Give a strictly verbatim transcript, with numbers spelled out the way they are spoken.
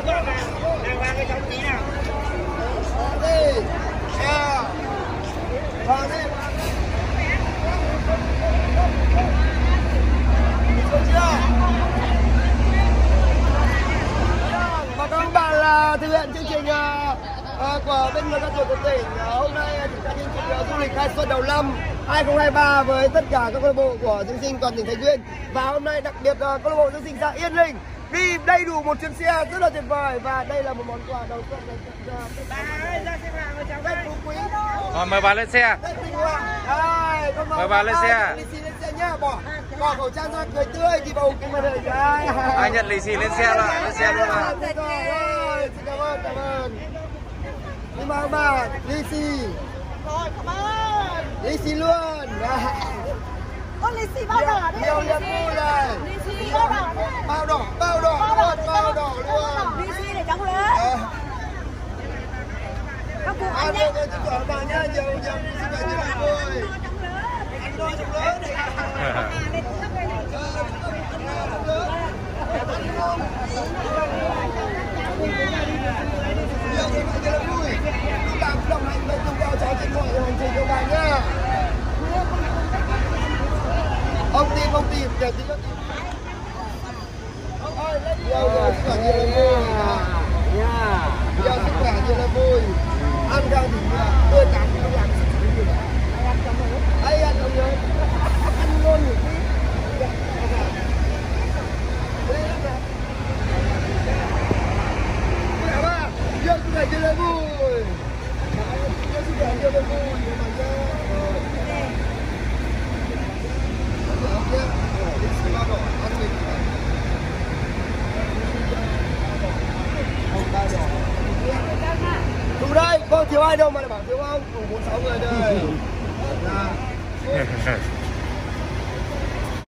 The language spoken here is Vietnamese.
Đang vang cái trống tí nào. Đi. À. Vào đi. Được chưa? Và các bạn là thực hiện chương trình uh, uh, của bên người cao tuổi của tỉnh. Uh, hôm nay chúng ta chương trình uh, du lịch khai xuân đầu năm hai không hai ba với tất cả các câu lạc bộ của Dương Sinh toàn tỉnh Thái Nguyên. Và hôm nay đặc biệt uh, câu lạc bộ Dương Sinh xã Yên Linh đi đầy đủ một chuyến xe rất là tuyệt vời, và đây là một món quà đầu xuân dành cho Bà ơi, ra xếp hàng với cháu đây. phú quý. Rồi, mời bà lên xe. Đây, con mời bà lên xe. Lì xì lên xe nhá, bỏ bỏ khẩu trang ra, cười tươi thì bầu cái màn hình. Ai nhận lì xì lên xe rồi, lên xe luôn rồi. Rồi, xin cảm ơn, cảm ơn. Nhưng mà bà, lì xì. Rồi, cảm ơn. Lì xì luôn. Con lì xì bao đỏ đấy. Nhiều niềm vui này. Lì xì bao đỏ đấy. Bao đỏ, bao đỏ luôn, bao đỏ luôn. Lì xì để cháu lấy. Các cụ Ăn ăn được nhé. rồi, chúc bà nhá, nhiều nhiều sức khỏe như bạn vui. Anh đôi chục lớn này. Nhiều sức khỏe như là vui. Các bạn đồng hành với cùng nhau cháu trên mọi hành trình của bạn nhá. Ông tìm, ông tìm, để tí nữa tìm. Nhiều sức khỏe như là vui. Nhiều sức khỏe như là vui. Ăn ra thì tươi tắn, không làm gì. Hay ăn không nhớ. Ăn ngon nhỉ. Khỏe ba. Nhiều sức khỏe như là vui. Nhiều sức khỏe như là vui. Đúng đây, con thiếu ai đâu mà lại bảo thiếu ông, đủ bốn sáu người đây.